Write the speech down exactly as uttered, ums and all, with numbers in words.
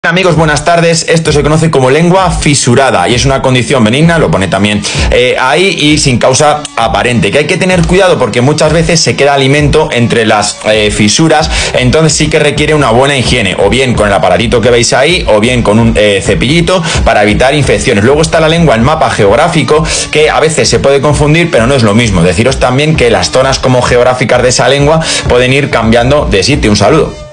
Amigos, buenas tardes. Esto se conoce como lengua fisurada y es una condición benigna, lo pone también eh, ahí, y sin causa aparente, que hay que tener cuidado porque muchas veces se queda alimento entre las eh, fisuras. Entonces sí que requiere una buena higiene, o bien con el aparatito que veis ahí, o bien con un eh, cepillito para evitar infecciones. Luego está la lengua en mapa geográfico, que a veces se puede confundir, pero no es lo mismo. Deciros también que las zonas como geográficas de esa lengua pueden ir cambiando de sitio. Un saludo.